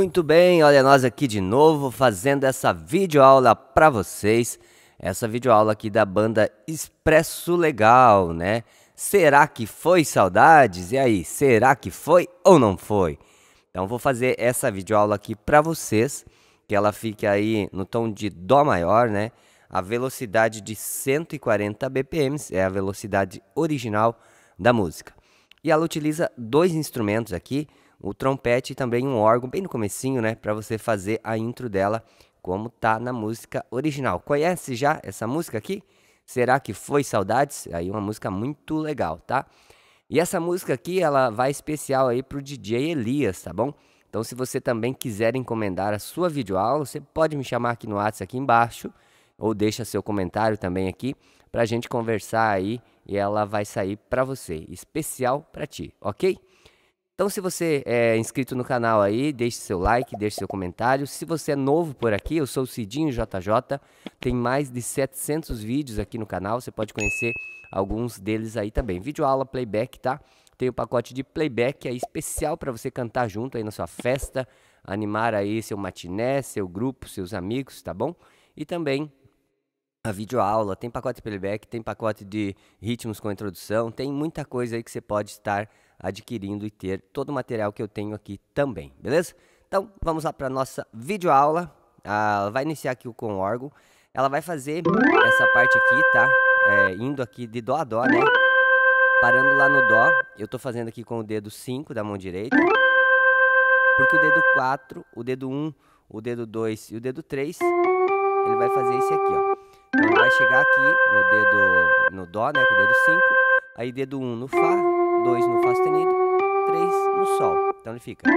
Muito bem, olha nós aqui de novo fazendo essa videoaula para vocês. Essa videoaula aqui da banda Expresso Legal, né? Será que foi saudades? E aí, será que foi ou não foi? Então vou fazer essa videoaula aqui para vocês, que ela fique aí no tom de dó maior, né? A velocidade de 140 bpm é a velocidade original da música. E ela utiliza dois instrumentos aqui, o trompete e também um órgão bem no comecinho, né, para você fazer a intro dela como tá na música original. Conhece já essa música aqui? Será que foi saudades? Aí uma música muito legal, tá? E essa música aqui, ela vai especial aí pro DJ Elias, tá bom? Então se você também quiser encomendar a sua videoaula, você pode me chamar aqui no WhatsApp aqui embaixo, ou deixa seu comentário também aqui, pra gente conversar aí, e ela vai sair para você, especial para ti, ok? Então se você é inscrito no canal aí, deixe seu like, deixe seu comentário. Se você é novo por aqui, eu sou o Cidinho JJ, tem mais de 700 vídeos aqui no canal, você pode conhecer alguns deles aí também. Videoaula, playback, tá? Tem o pacote de playback aí especial para você cantar junto aí na sua festa, animar aí seu matiné, seu grupo, seus amigos, tá bom? E também a videoaula, tem pacote de playback, tem pacote de ritmos com introdução, tem muita coisa aí que você pode estar adquirindo e ter todo o material que eu tenho aqui também, beleza? Então, vamos lá para a nossa videoaula. Ela vai iniciar aqui com o órgão. Ela vai fazer essa parte aqui, tá? Indo aqui de dó a dó, né? Parando lá no dó, eu tô fazendo aqui com o dedo 5 da mão direita, porque o dedo 4, o dedo 1, o dedo 2 e o dedo 3, ele vai fazer esse aqui, ó. Então, ele vai chegar aqui no dó, né, com o dedo 5, aí dedo 1 no fá, 2 no fá sustenido, 3 no sol. Então ele fica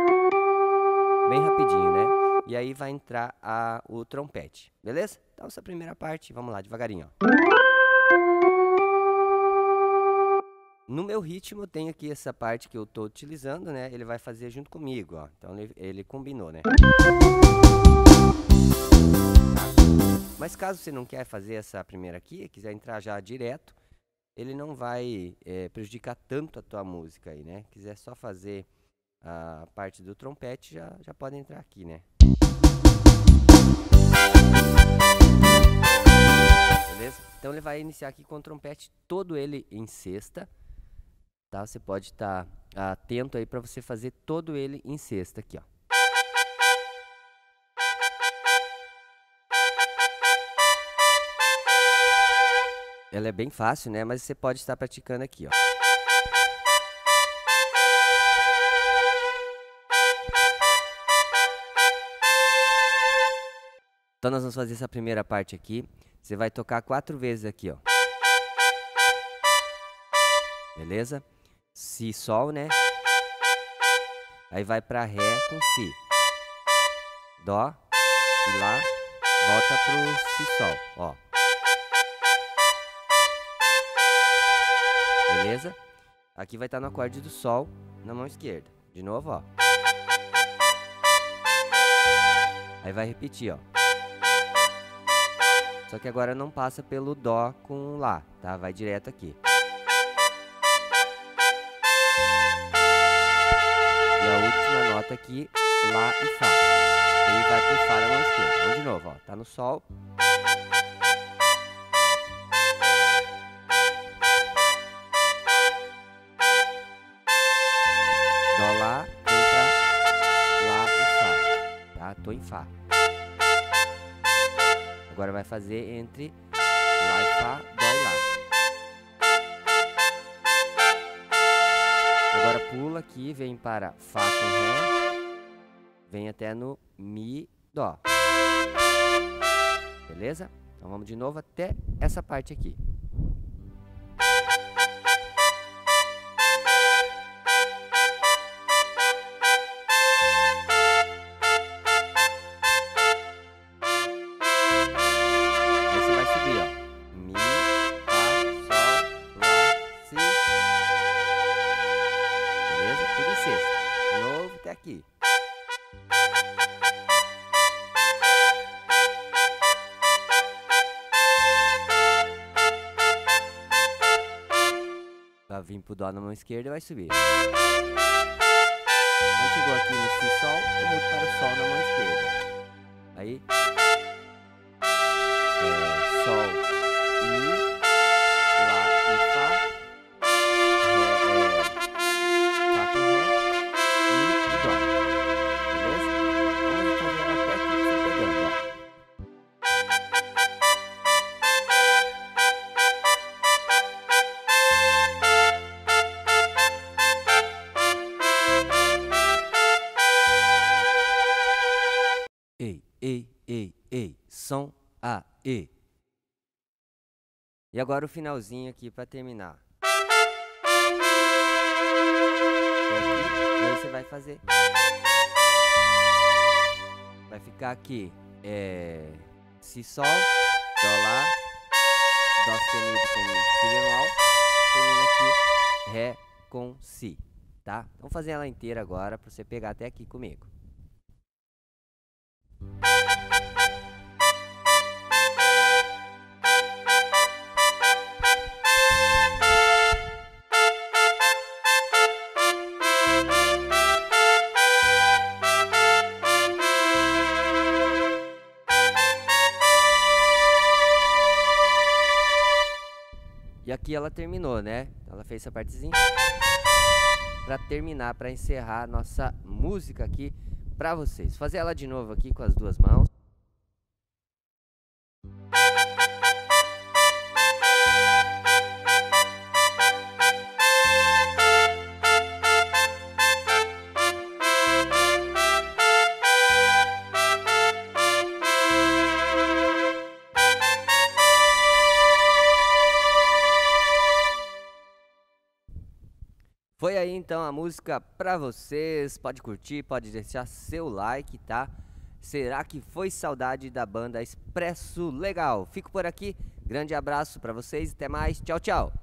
bem rapidinho, né? E aí vai entrar o trompete, beleza? Então essa primeira parte, vamos lá, devagarinho, ó. No meu ritmo, eu tenho aqui essa parte que eu tô utilizando, né? Ele vai fazer junto comigo, ó. Então ele combinou, né? Mas caso você não quer fazer essa primeira aqui, quiser entrar já direto, ele não vai prejudicar tanto a tua música aí, né? Quiser só fazer a parte do trompete, já pode entrar aqui, né? Beleza? Então ele vai iniciar aqui com o trompete todo ele em sexta, tá? Você pode estar atento aí para você fazer todo ele em sexta aqui, ó. Ela é bem fácil, né? Mas você pode estar praticando aqui, ó. Então nós vamos fazer essa primeira parte aqui. Você vai tocar 4 vezes aqui, ó. Beleza? Si, sol, né? Aí vai pra ré com si. Dó e lá, volta pro si, sol, ó. Beleza? Aqui vai estar no acorde do sol na mão esquerda. De novo, ó. Aí vai repetir, ó. Só que agora não passa pelo dó com lá, tá? Vai direto aqui. E a última nota aqui, lá e fá. Aí vai pro fá na mão esquerda. Vamos de novo, ó. Tá no sol. Dó, lá, vem pra lá e fá, tá? Tô em fá. Agora vai fazer entre lá e fá, dó e lá. Agora pula aqui, vem para fá com ré, vem até no mi, dó. Beleza? Então vamos de novo até essa parte aqui. Aqui. Vai vir pro dó na mão esquerda e vai subir. Quando chegou aqui no Si Sol, eu mudo para o Sol na mão esquerda. Aí, Sol e Mi, Lá e Fá, Fá com Ré, Mi e Dó. Beleza? Vamos fazer até aqui você pegando, ó. Ei, ei, ei, ei, som A, E. E agora o finalzinho aqui para terminar. E aí você vai fazer. Vai ficar aqui Si, Sol, Dó, Lá, Dó sustenido com Si bemol, termina aqui Ré com Si, tá? Vamos fazer ela inteira agora para você pegar até aqui comigo. E aqui ela terminou, né? Ela fez essa partezinha para terminar, para encerrar nossa música aqui para vocês. Fazer ela de novo aqui com as duas mãos. Foi aí então a música pra vocês, pode curtir, pode deixar seu like, tá? Será que foi saudade da banda Expresso Legal? Fico por aqui, grande abraço pra vocês, até mais, tchau, tchau!